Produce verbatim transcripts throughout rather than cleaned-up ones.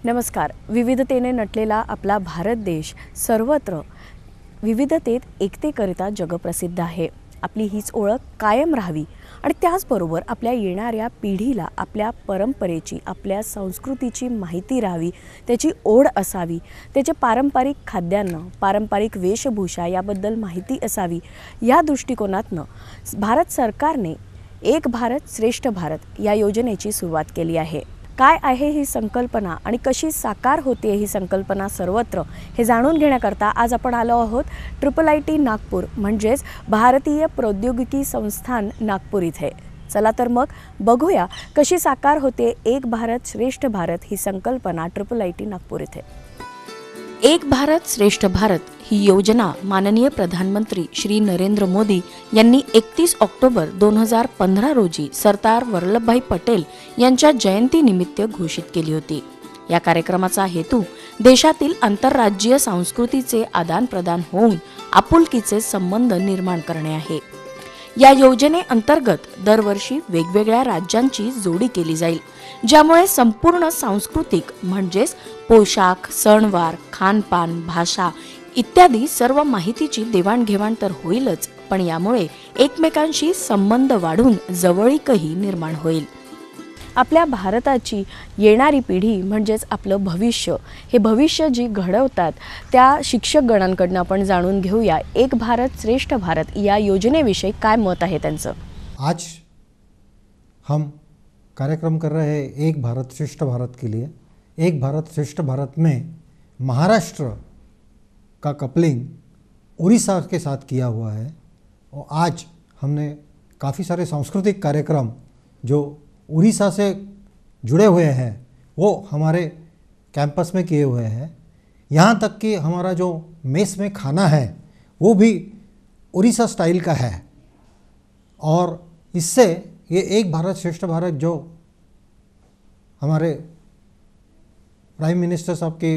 नमस्कार. विविधतेने नटलेला आपला भारत देश सर्वत्र विविधतेत एकतेकरिता जगप्रसिद्ध आहे. आपली हीच ओळख कायम राहावी आणि त्याचबरोबर आपल्या येणाऱ्या पिढीला आपल्या परंपरेची, आपल्या संस्कृतीची माहिती राहावी, त्याची ओढ असावी, त्याचे पारंपरिक खाद्यान्न, पारंपरिक वेशभूषा याबद्दल माहिती असावी. या दृष्टिकोनातनं भारत सरकारने एक भारत श्रेष्ठ भारत या योजनेची सुरुवात केली आहे. काय आहे ही संकल्पना आणि कशी साकार होते ही संकल्पना सर्वत्र हे जाणून घेण्याकरता आज आपण आलो आहोत ट्रिपल आय टी नागपूर म्हणजेच भारतीय प्रौद्योगिकी संस्थान नागपूर इथे. चला तर मग बघूया कशी साकार होते एक भारत श्रेष्ठ भारत ही संकल्पना ट्रिपल आय टी नागपूर इथे. एक भारत श्रेष्ठ भारत ही योजना माननीय प्रधानमंत्री श्री नरेंद्र मोदी यांनी एकतीस ऑक्टोबर दोन हजार पंधरा रोजी सरदार वल्लभभाई पटेल यांच्या जयंतीनिमित्त घोषित केली होती. या कार्यक्रमाचा हेतू देशातील आंतरराज्यीय संस्कृतीचे आदानप्रदान होऊन आपुलकीचे संबंध निर्माण करणे आहे. या योजनेअंतर्गत दरवर्षी वेगवेगळ्या राज्यांची जोडी केली जाईल, ज्यामुळे संपूर्ण सांस्कृतिक म्हणजेच पोशाख, सणवार, खानपान, भाषा इत्यादी सर्व माहितीची देवाणघेवाण तर होईलच, पण यामुळे एकमेकांशी संबंध वाढून जवळीकही निर्माण होईल. आपल्या भारताची येणारी पिढी म्हणजेच आपलं भविष्य, हे भविष्य जी घडवतात त्या शिक्षकगणांकडून आपण जाणून घेऊया एक भारत श्रेष्ठ भारत या योजनेविषयी काय मत आहे त्यांचं. आज हम कार्यक्रम कर रहे हैं एक भारत श्रेष्ठ भारत के लिए. एक भारत श्रेष्ठ भारत में महाराष्ट्र का कपलिंग उड़ीसा के साथ किया हुआ है और आज हमने काफ़ी सारे सांस्कृतिक कार्यक्रम जो उड़ीसा से जुड़े हुए हैं वो हमारे कैंपस में किए हुए हैं. यहाँ तक कि हमारा जो मेस में खाना है वो भी उड़ीसा स्टाइल का है और इससे ये एक भारत श्रेष्ठ भारत जो हमारे प्राइम मिनिस्टर साहब की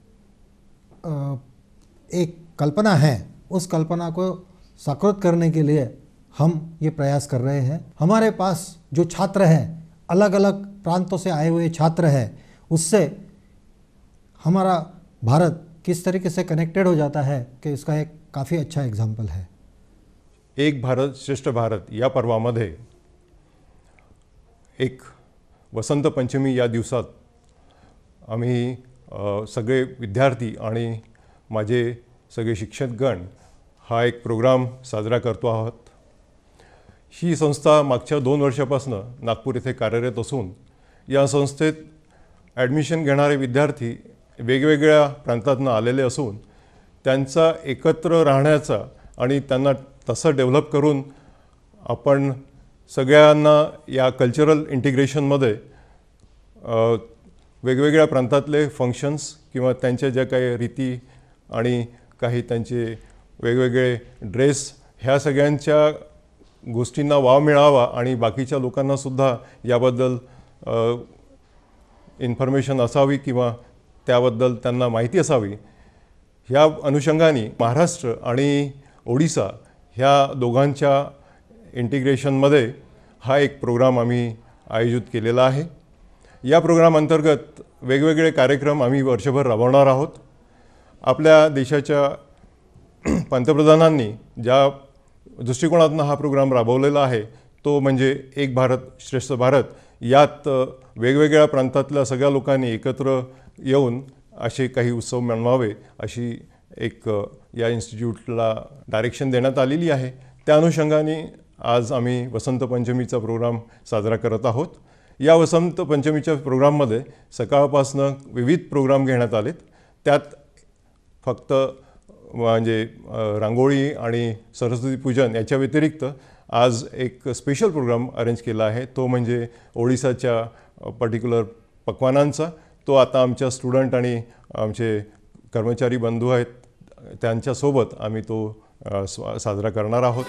एक कल्पना है, उस कल्पना को साकार करने के लिए हम ये प्रयास कर रहे हैं. हमारे पास जो छात्र हैं, अलग अलग प्रांतों से आए हुए छात्र हैं, उससे हमारा भारत किस तरीके से कनेक्टेड हो जाता है कि इसका एक काफ़ी अच्छा एग्जाम्पल है. एक भारत श्रेष्ठ भारत या पर्वामध्ये एक वसंत पंचमी या दिवसात आम्ही सगळे विद्यार्थी आणि माझे सगळे शिक्षकगण हा एक प्रोग्राम साजरा करतो आहोत. ही संस्था मागच्या दोन वर्षापासून नागपूर येथे कार्यरत असून या संस्थेत ॲडमिशन घेणारे विद्यार्थी वेगवेगळ्या प्रांतातून आलेले असून त्यांचा एकत्र राहण्याचा आणि त्यांना तसं डेव्हलप करून आपण सगळ्यांना या कल्चरल इंटिग्रेशनमध्ये वेगवेगळ्या प्रांतातले फंक्शन्स किंवा त्यांच्या ज्या काही रीती आणि काही त्यांचे वेगवेगळे ड्रेस ह्या सगळ्यांच्या गोष्टींना वाव मिळावा आणि बाकीच्या लोकांनासुद्धा याबद्दल इन्फॉर्मेशन असावी किंवा त्याबद्दल त्यांना माहिती असावी, ह्या अनुषंगाने महाराष्ट्र आणि ओडिसा ह्या दोघांच्या इंटिग्रेशनमध्ये हा एक प्रोग्राम आम्ही आयोजित केलेला आहे. या प्रोग्राम अंतर्गत वेगवेगळे कार्यक्रम आम्ही वर्षभर राबवणार आहोत. आपल्या देशाच्या पंतप्रधानांनी ज्या दृष्टिकोनातून हा प्रोग्राम राबवलेला आहे तो म्हणजे एक भारत श्रेष्ठ भारत. यात वेगवेगळ्या प्रांतातल्या सगळ्या लोकांनी एकत्र येऊन असे काही उत्सव मनवावे अशी एक या इन्स्टिट्यूटला डायरेक्शन देण्यात आलेली आहे. त्या अनुषंगाने आज आम्ही वसंत पंचमीचा प्रोग्राम साजरा करत आहोत. या वसंत पंचमीच्या प्रोग्राममध्ये सकाळपासनं विविध प्रोग्राम घेण्यात आलेत. त्यात फक्त म्हणजे रांगोळी आणि सरस्वती पूजन याच्या व्यतिरिक्त आज एक स्पेशल प्रोग्राम अरेंज केला आहे, तो म्हणजे ओडिसाच्या पर्टिक्युलर पक्वानांचा. तो आता आमच्या स्टुडंट आणि आमचे कर्मचारी बंधू आहेत त्यांच्यासोबत आम्ही तो साजरा करणार आहोत.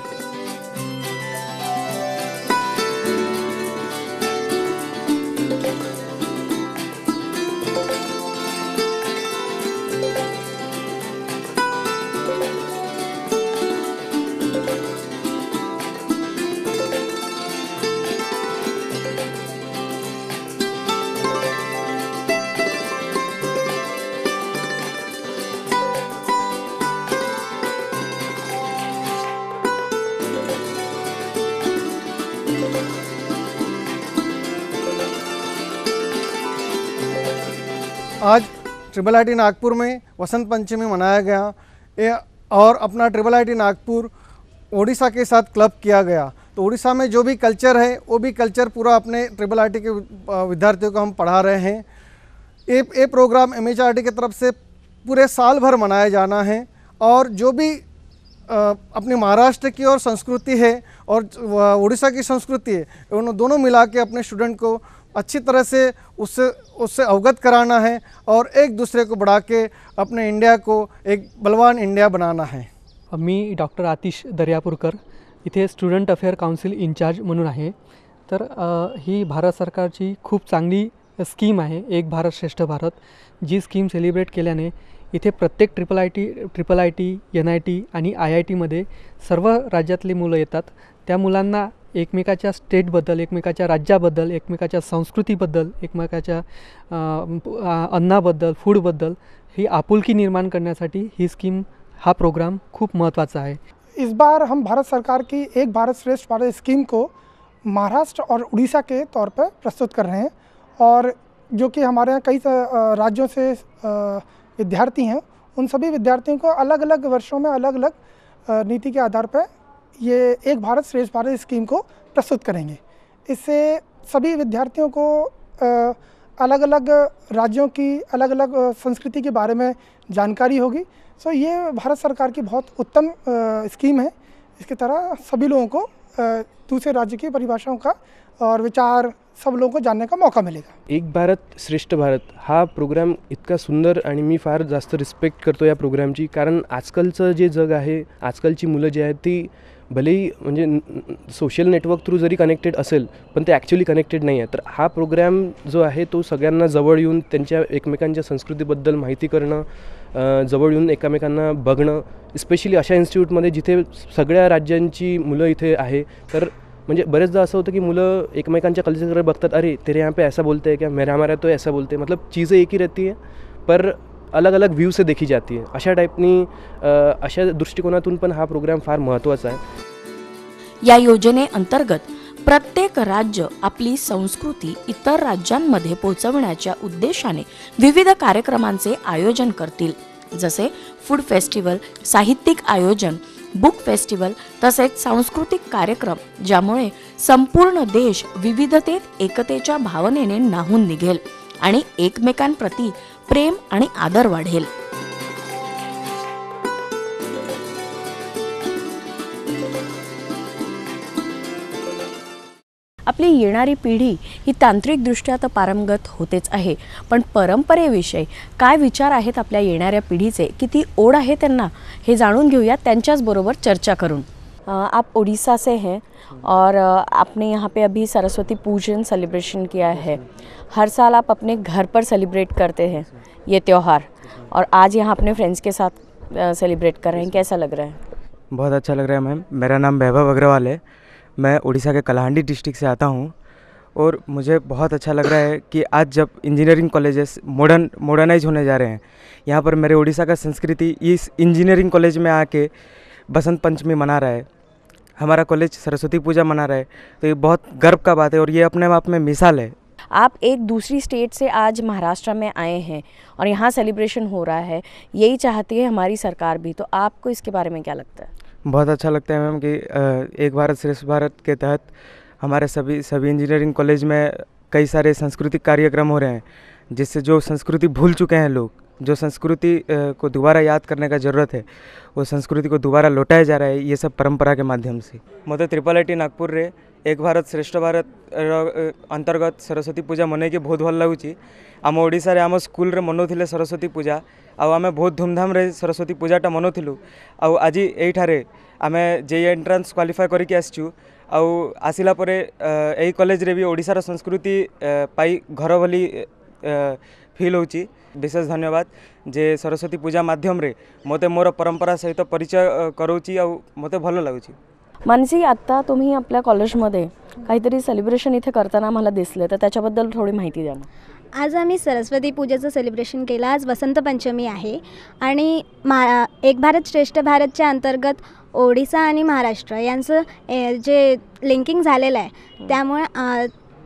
आज ट्रिपल आई टी नागपुर में वसंत पंचमी मनाया गया ये और अपना triple I T Nagpur Odisha के साथ क्लब किया गया। तो उड़ीसा में जो भी कल्चर है वो भी कल्चर पूरा अपने ट्रिपल आई टी के विद्यार्थियों को हम पढ़ा रहे हैं। ये ये programme M H R D की तरफ से पूरे साल भर मनाया जाना है और जो भी अपनी महाराष्ट्र की और संस्कृति है और उड़ीसा की संस्कृति है उन दोनों मिला के अपने स्टूडेंट को अच्छी तरह से उससे उससे अवगत कराना है और एक दूसरे को बढ़ा के अपने इंडिया को एक बलवान इंडिया बनाना है। मी डॉक्टर आतिश दर्यापूरकर इथे स्टुडंट अफेअर काउन्सिल इन्चार्ज म्हणून आहे। तर अ, ही भारत सरकारची खूप चांगली स्कीम आहे एक भारत श्रेष्ठ भारत, जी स्कीम सेलिब्रेट केल्याने इथे प्रत्येक triple I T triple I T N I T आणि आय आय टीमध्ये सर्व राज्यातली मुलं येतात। त्या मुलांना एकमेकाच्या स्टेटबद्दल, एकमेकाच्या राज्याबद्दल, एकमेकाच्या संस्कृतीबद्दल, एकमेकाच्या अन्नाबद्दल, फूडबद्दल ही आपुलकी निर्माण करण्यासाठी ही स्कीम हा प्रोग्राम खूप महत्त्वाचा आहे। इस बार हम भारत सरकार की एक भारत श्रेष्ठ भारत स्कीम को महाराष्ट्र और उड़ीसा के तौर पर प्रस्तुत कर रहे हैं और जो कि हमारे यहाँ कई राज्यों से विद्यार्थी हैं, उन सभी विद्यार्थियों को अलग अलग वर्षों में अलग अलग नीति के आधार पर ये एक भारत श्रेष्ठ भारत स्कीम को प्रस्तुत करेंगे। इससे सभी विद्यार्थियों को अलग अलग राज्यों की अलग अलग संस्कृति के बारे में जानकारी होगी। सो ये भारत सरकार की बहुत उत्तम स्कीम है। इसकी तरह सभी लोगों को दूसरे राज्य की परिभाषाओं का और विचार सब लोगों को जानने का मौका मिलेगा। एक भारत श्रेष्ठ भारत हा प्रोग्राम इतका सुंदर आणि मी फार जास्त रिस्पेक्ट करतो या प्रोग्रामची, कारण आजकालचं जे जग आहे, आजकालची मुलं जी आहेत ती भलेही म्हणजे सोशल नेटवर्क थ्रू जरी कनेक्टेड असेल पण ते ॲक्च्युली कनेक्टेड नाही आहे। तर हा प्रोग्राम जो आहे तो सगळ्यांना जवळ येऊन त्यांच्या एकमेकांच्या संस्कृतीबद्दल माहिती करणं, जवळ येऊन एकमेकांना बघणं, स्पेशली अशा इन्स्टिट्यूटमध्ये जिथे सगळ्या राज्यांची मुलं इथे आहे। तर म्हणजे बरेचदा असं होतं की मुलं एकमेकांच्या कल्चरकडे बघतात, अरे तेरे यहाँ पे ऐसा बोलते हैं क्या, मेरा हमारा तो ऐसा बोलते हैं, मतलब चीज़ें एक ही रहती है पर अलग अलग व्यू से देखी जाती है। अशा टाईपनी अशा दृष्टिकोनातून पण हा प्रोग्राम फार महत्त्वाचा आहे। या योजनेअंतर्गत प्रत्येक राज्य आपली संस्कृती इतर राज्यांमध्ये पोहोचवण्याच्या उद्देशाने विविध कार्यक्रमांचे आयोजन करतील, जसे फूड फेस्टिवल, साहित्यिक आयोजन, बुक फेस्टिवल तसेच सांस्कृतिक कार्यक्रम, ज्यामुळे संपूर्ण देश विविधतेत एकतेच्या भावनेने न्हाऊन निघेल आणि एकमेकांप्रती प्रेम आणि आदर वाढेल। आपली येणारी पिढी ही तांत्रिकदृष्ट्या तर पारंगत होतेच आहे, पण परंपरेविषयी काय विचार आहेत आपल्या येणाऱ्या पिढीचे, किती ओढ आहे त्यांना, हे जाणून घेऊया त्यांच्याच बरोबर चर्चा करून। आप उड़ीसा से हैं और आपने यहाँ पे अभी सरस्वती पूजन सेलिब्रेशन किया है। हर साल आप अपने घर पर सेलिब्रेट करते हैं ये त्यौहार, और आज यहाँ अपने फ्रेंड्स के साथ सेलिब्रेट कर रहे हैं, कैसा लग रहा है? बहुत अच्छा लग रहा है मैम। मेरा नाम वैभव अग्रवाल है, मैं उड़ीसा के कलाहांडी डिस्ट्रिक्ट से आता हूँ और मुझे बहुत अच्छा लग रहा है कि आज जब इंजीनियरिंग कॉलेजेस मॉडर्न मॉडर्नाइज होने जा रहे हैं, यहाँ पर मेरे उड़ीसा का संस्कृति इस इंजीनियरिंग कॉलेज में आके बसंत पंचमी मना रहा है, हमारा कॉलेज सरस्वती पूजा मना रहा है, तो ये बहुत गर्व का बात है और ये अपने आप में मिसाल है। आप एक दूसरी स्टेट से आज महाराष्ट्र में आए हैं और यहाँ सेलिब्रेशन हो रहा है, यही चाहती है हमारी सरकार भी, तो आपको इसके बारे में क्या लगता है? बहुत अच्छा लगता है मैम कि एक भारत श्रेष्ठ भारत के तहत हमारे सभी सभी इंजीनियरिंग कॉलेज में कई सारे सांस्कृतिक कार्यक्रम हो रहे हैं, जिससे जो संस्कृति भूल चुके हैं लोग, जो संस्कृति को दोबारा याद करने का ज़रूरत है, वो संस्कृति को दोबारा लौटाया जा रहा है ये सब परंपरा के माध्यम से। मत ट्रिपल आई टी नागपुर रे एक भारत श्रेष्ठ भारत अंतर्गत सरस्वती पूजा मन के बहुत भल लगुच। आम ओडिशा रे आम स्कूल रे मनौथिले सरस्वती पूजा, आउ आमे बहुत धूमधाम रे सरस्वती पूजाटा मनौथिलु। आउ आज एठारे आमे जे एंट्रांस क्वालिफाई करके आसचु, आउ आसिला परे एई कॉलेज रे भी ओडिशा रो संस्कृति पाई घर भली फील होची। विशेष धन्यवाद जे सरस्वती पूजा माध्यम रे मते मोर परंपरा सहित परिचय करूची, आउ मते भल लागुची। मानसी, आता तुम्ही आपल्या कॉलेजमध्ये काहीतरी सेलिब्रेशन इथे करताना मला दिसले, तर त्याच्याबद्दल थोडी माहिती द्या ना। आज आम्ही सरस्वती पूजेचं सेलिब्रेशन केलं। आज वसंत पंचमी आहे आणि महा एक भारत श्रेष्ठ भारतच्या अंतर्गत ओडिशा आणि महाराष्ट्र यांचं जे लिंकिंग झालेलं आहे, त्यामुळे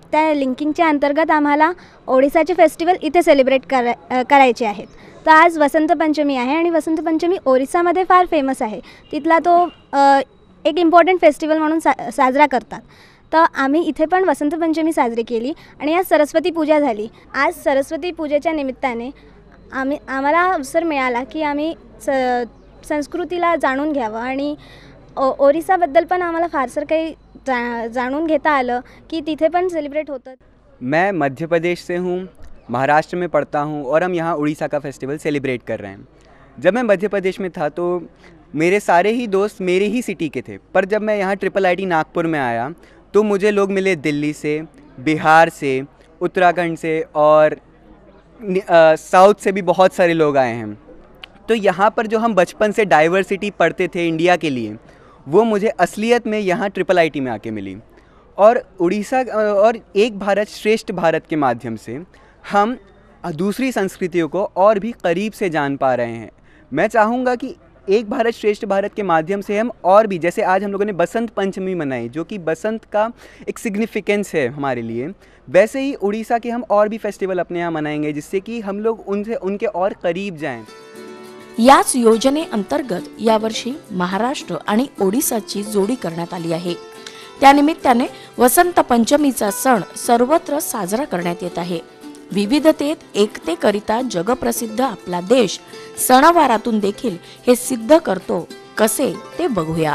त्या लिंकिंगच्या अंतर्गत आम्हाला ओडिसाचे फेस्टिवल इथे सेलिब्रेट करा करायचे आहेत. तर आज वसंत पंचमी आहे आणि वसंत पंचमी ओरिसामध्ये फार फेमस आहे. तिथला तो एक इम्पॉर्टंट फेस्टिवल म्हणून सा साजरा करतात. तर आम्ही इथे पण वसंत पंचमी साजरी केली आणि आज सरस्वती पूजा झाली. आज सरस्वती पूजेच्या निमित्ताने आम्ही आम्हाला अवसर मिळाला की आम्ही स संस्कृतीला जाणून घ्यावं आणि ओ ओरिसाबद्दल पण आम्हाला फारसं काही जा जाणून घेता आलं की तिथे पण सेलिब्रेट होतं. मैं मध्य प्रदेश से हूँ, महाराष्ट्र में पढ़ता हूँ और हम यहाँ उड़ीसा का फेस्टिवल सेलिब्रेट कर रहे हैं. जब मैं मध्य प्रदेश में था तो मेरे सारे ही दोस्त मेरे ही सिटी के थे, पर जब मैं यहाँ ट्रिपल आई टी नागपुर में आया तो मुझे लोग मिले दिल्ली से, बिहार से, उत्तराखंड से और साउथ से भी बहुत सारे लोग आए हैं. तो यहाँ पर जो हम बचपन से डाइवर्सिटी पढ़ते थे इंडिया के लिए, वो मुझे असलियत में यहाँ ट्रिपल आई टी में आके मिली. और उड़ीसा और एक भारत श्रेष्ठ भारत के माध्यम से हम दूसरी संस्कृतियों को और भी करीब से जान पा रहे हैं. मैं चाहूँगा कि एक भारत श्रेष्ठ भारत के माध्यम से हम और भी, जैसे आज हम लोगों ने बसंत पंचमी मनाई जो कि बसंत का एक सिग्निफिकेंस है हमारे लिए, वैसे ही उड़ीसा के हम और भी फेस्टिवल अपने यहाँ मनाएंगे जिससे कि हम लोग उनसे उनके और करीब जाएं. याच योजनेअंतर्गत यावर्षी महाराष्ट्र आणि ओडिसाची जोडी करण्यात आली आहे. त्यानिमित्ताने वसंत पंचमीचा सण सर्वत्र साजरा करण्यात येत आहे. विविधतेत एकतेकरिता जगप्रसिद्ध आपला देश सणवारातून देखील हे सिद्ध करतो. कसे ते बघूया.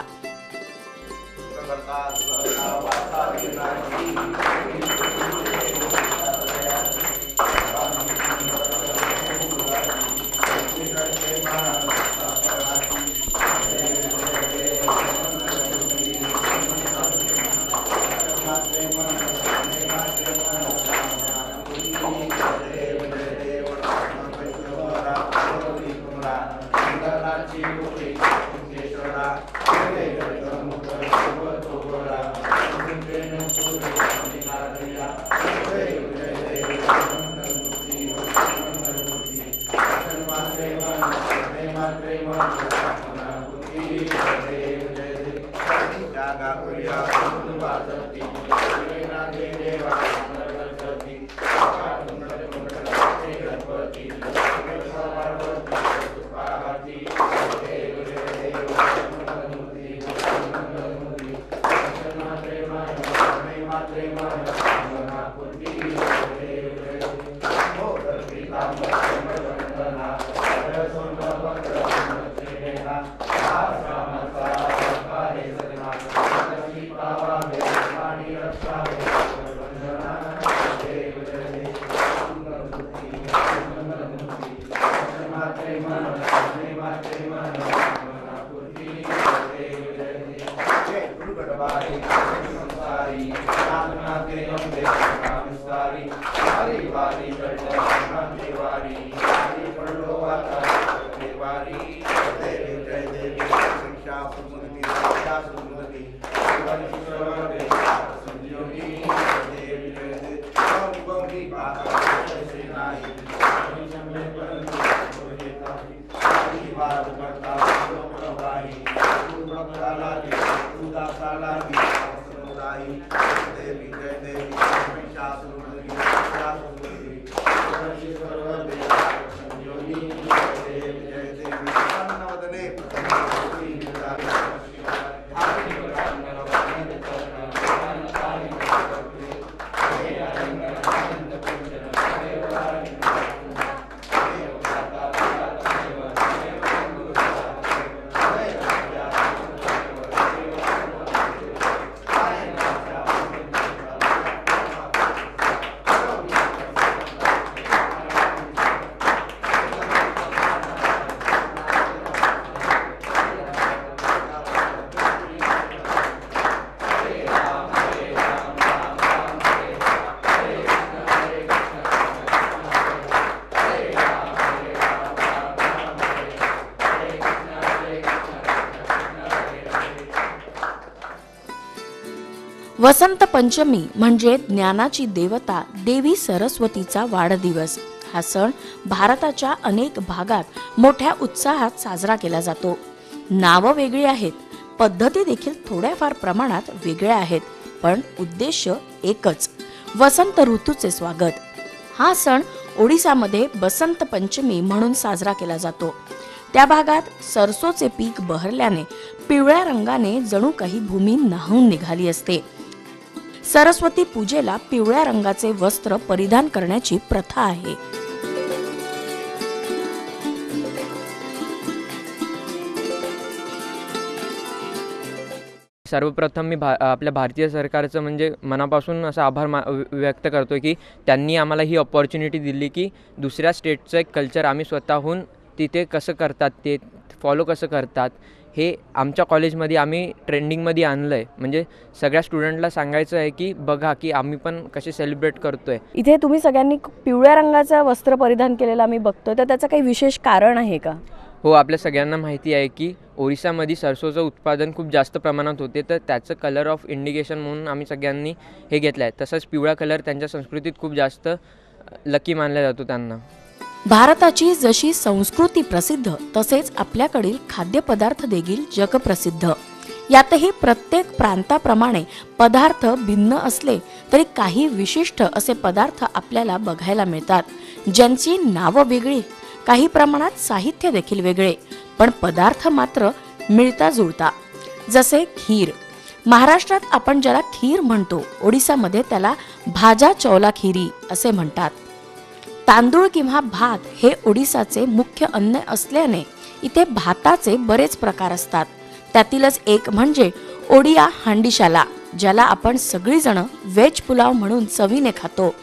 वसंत पंचमी म्हणजे ज्ञानाची देवता देवी सरस्वतीचा वाढदिवस. हा सण भारताच्या अनेक भागात मोठ्या उत्साहात साजरा केला जातो. नावं वेगळी आहेत, पद्धती देखील थोड्याफार प्रमाणात वेगळ्या आहेत, पण उद्देश एकच. वसंत ऋतूचे स्वागत. हा सण ओडिसामध्ये बसंत पंचमी म्हणून साजरा केला जातो. त्या भागात सरसोचे पीक बहरल्याने पिवळ्या रंगाने जणू काही भूमी न्हाऊन निघाली असते. सरस्वती पूजेला पिवळ्या रंगाचे वस्त्र परिधान करण्याची प्रथा आहे. सर्वप्रथम मी भा आपल्या भारतीय सरकारचं म्हणजे मनापासून असं आभार मा व्यक्त करतो की त्यांनी आम्हाला ही अपॉर्च्युनिटी दिली की दुसऱ्या स्टेटचं एक कल्चर आम्ही स्वतःहून तिथे कसं करतात ते फॉलो कसं करतात हे आमच्या कॉलेजमध्ये आम्ही ट्रेंडिंगमध्ये आणलं आहे. म्हणजे सगळ्या स्टुडंटला सांगायचं आहे की बघा की आम्ही पण कसे सेलिब्रेट करतो आहे. इथे तुम्ही सगळ्यांनी पिवळ्या रंगाचं वस्त्र परिधान केलेलं आम्ही बघतो, तर त्याचं काही विशेष कारण आहे का? हो, आपल्या सगळ्यांना माहिती आहे की ओरिसामध्ये सरसोचं उत्पादन खूप जास्त प्रमाणात होते, तर त्याचं कलर ऑफ इंडिकेशन म्हणून आम्ही सगळ्यांनी हे घेतलं आहे. तसंच पिवळा कलर त्यांच्या संस्कृतीत खूप जास्त लकी मानला जातो त्यांना. भारताची जशी संस्कृती प्रसिद्ध तसेच आपल्याकडील खाद्यपदार्थ देखील जगप्रसिद्ध. यातही प्रत्येक प्रांताप्रमाणे पदार्थ भिन्न असले तरी काही विशिष्ट असे पदार्थ आपल्याला बघायला मिळतात, ज्यांची नावं वेगळी, काही प्रमाणात साहित्य देखील वेगळे, पण पदार्थ मात्र मिळता जुळता. जसे खीर. महाराष्ट्रात आपण ज्याला खीर म्हणतो, ओडिसामध्ये त्याला भाजा चौला खिरी असे म्हणतात. तांदूळ किंवा भात हे ओडिसाचे मुख्य अन्न असल्याने इथे भाताचे बरेच प्रकार असतात. त्यातीलच एक म्हणजे ओडिया हांडीशाला, ज्याला आपण सगळीजण व्हेज पुलाव म्हणून चवीने खातो.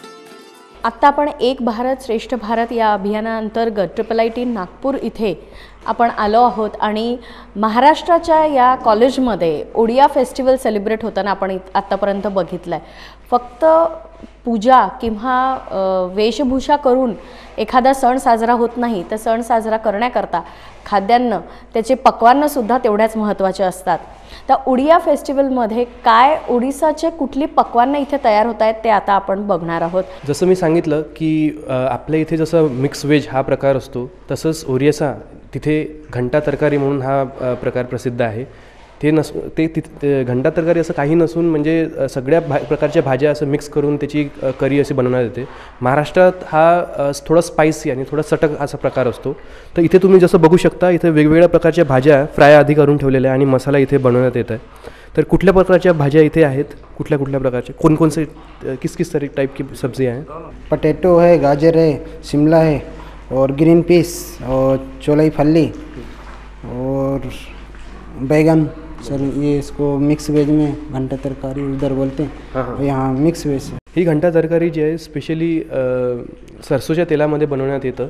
आत्ता आपण एक भारत श्रेष्ठ भारत या अभियानाअंतर्गत ट्रिपल आय टी नागपूर इथे आपण आलो आहोत आणि महाराष्ट्राच्या या कॉलेजमध्ये ओडिया फेस्टिवल सेलिब्रेट होताना आपण आत्तापर्यंत बघितलं आहे. फक्त पूजा किंवा वेशभूषा करून एखादा सण साजरा होत नाही, तर सण साजरा करण्याकरता खाद्यान्न त्याचे पक्वान्नसुद्धा तेवढ्याच महत्त्वाचे असतात. तर ओडिया फेस्टिवलमध्ये काय ओडिसाचे कुठली पक्वान्न इथे तयार होत आहेत ते आता आपण बघणार आहोत. जसं मी सांगितलं की आपल्या इथे जसं मिक्स व्हेज हा प्रकार असतो, तसंच ओरिसा तिथे घंटा तरकारी म्हणून हा प्रकार प्रसिद्ध आहे. ते नस ते तिथे घंटा तरकारी असं काही नसून म्हणजे सगळ्या भा प्रकारच्या भाज्या असं मिक्स करून त्याची करी अशी बनवण्यात येते. महाराष्ट्रात हा थोडा स्पायसी आणि थोडा चटक असा प्रकार असतो. तर इथे तुम्ही जसं बघू शकता, इथे वेगवेगळ्या प्रकारच्या भाज्या फ्राय आधी करून ठेवलेल्या आणि मसाला इथे बनवण्यात येत आहे. तर कुठल्या प्रकारच्या भाज्या इथे आहेत, कुठल्या कुठल्या प्रकारचे कौन कौन से किस किस तरह टाइप की सब्जी हैं? पटेटो है, गाजर है, शिमला है और ग्रीन पीस और चौलाई फली और बैगन. सर ये इसको मिक्स वेज में घंटा तरकारी उधर बोलते हैं. हाँ हाँ. यहाँ मिक्स वेज. ही घंटा तरकारी जी आहे स्पेशली सरसोच्या तेलामध्ये बनवण्यात येतं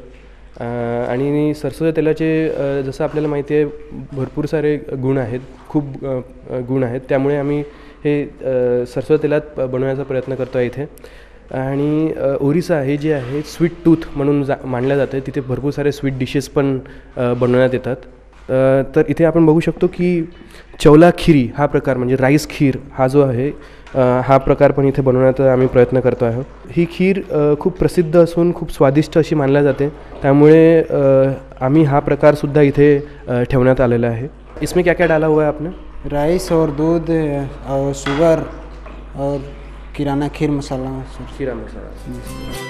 आणि सरसोच्या तेलाचे जसं आपल्याला माहिती आहे भरपूर सारे गुण आहेत, खूप गुण आहेत. त्यामुळे आम्ही हे सरसोच्या तेलात बनवण्याचा प्रयत्न करतो आहे इथे. आणि ओरिसा हे जे आहे स्वीट टूथ म्हणून जा मानलं जातं. तिथे भरपूर सारे स्वीट डिशेस पण बनवण्यात येतात. तर इथे आपण बघू शकतो की चौला खिरी हा प्रकार म्हणजे राईस खीर हा जो आहे हा प्रकार पण इथे बनवण्याचा आम्ही प्रयत्न करतो आहोत. ही खीर खूप प्रसिद्ध असून खूप स्वादिष्ट अशी मानल्या जाते. त्यामुळे आम्ही हा प्रकारसुद्धा इथे ठेवण्यात आलेला आहे. इसमें क्या क्या डाला हुआ है आपने? राइस और दूध और शुगर और किराना खीर मसाला. खीरा मसाला.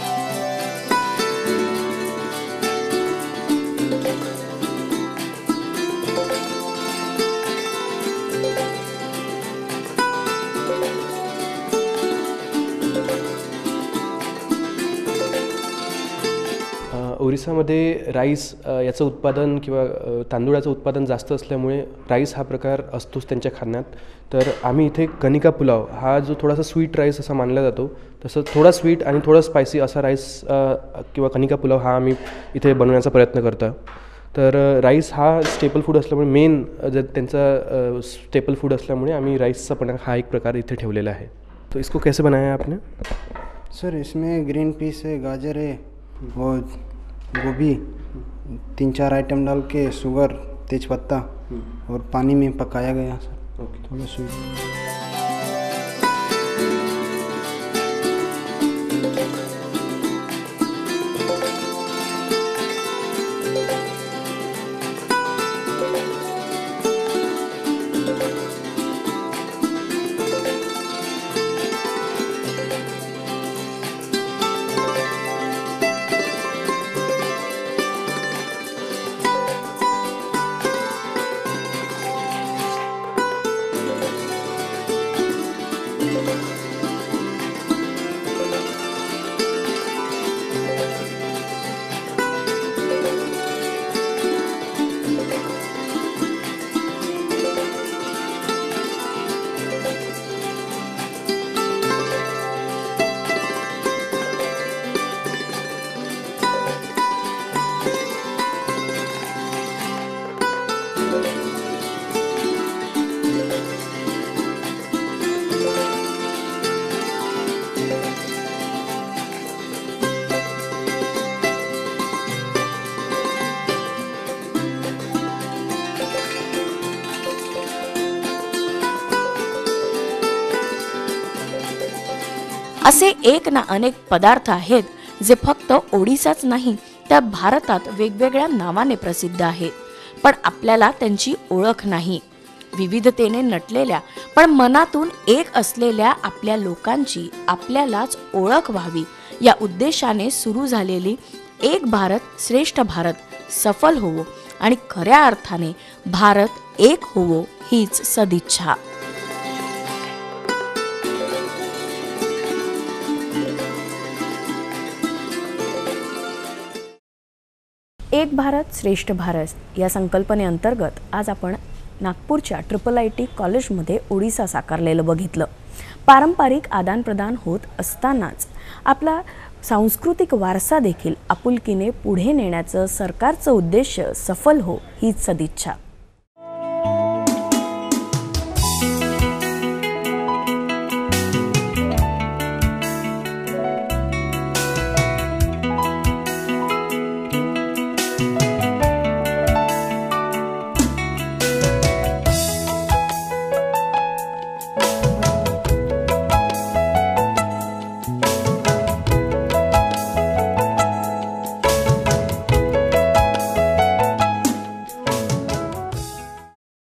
ओरिसामध्ये राईस याचं उत्पादन किंवा तांदूळाचं उत्पादन जास्त असल्यामुळे राईस हा प्रकार असतोच त्यांच्या खाण्यात. तर आम्ही इथे कणिका पुलाव हा जो थोडासा स्वीट राईस असा मानला जातो, तसं थोडा स्वीट आणि थोडा स्पायसी असा राईस किंवा कणिका पुलाव हा आम्ही इथे बनवण्याचा प्रयत्न करतो. तर राईस हा स्टेपल फूड असल्यामुळे मेन जर त्यांचा स्टेपल फूड असल्यामुळे आम्ही राईसचा पण हा एक प्रकार इथे ठेवलेला आहे. तो इसको कैसे बनाया आपने? सर इसमें ग्रीन पीस है, गाजर है और गोभी, तीन चार आइटम डाल के शुगर, तेज़पत्ता और पानी में पकाया गया सर. थोड़ा स्वीट. असे एक ना अनेक पदार्थ आहेत जे फक्त ओडिसाच नाही तर भारतात वेगवेगळ्या नावाने प्रसिद्ध आहेत, पण आपल्याला त्यांची ओळख नाही. विविधतेने नटलेल्या पण मनातून एक असलेल्या आपल्या लोकांची आपल्यालाच ओळख व्हावी या उद्देशाने सुरू झालेली एक भारत श्रेष्ठ भारत सफल होवो आणि खऱ्या अर्थाने भारत एक होवो हीच सदिच्छा. एक भारत श्रेष्ठ भारत या संकल्पनेअंतर्गत आज आपण नागपूरच्या ट्रिपल आय टी कॉलेजमध्ये ओडिसा साकारलेलं बघितलं. पारंपरिक आदानप्रदान होत असतानाच आपला सांस्कृतिक वारसा देखील आपुलकीने पुढे नेण्याचं सरकारचं उद्देश सफल हो हीच सदिच्छा.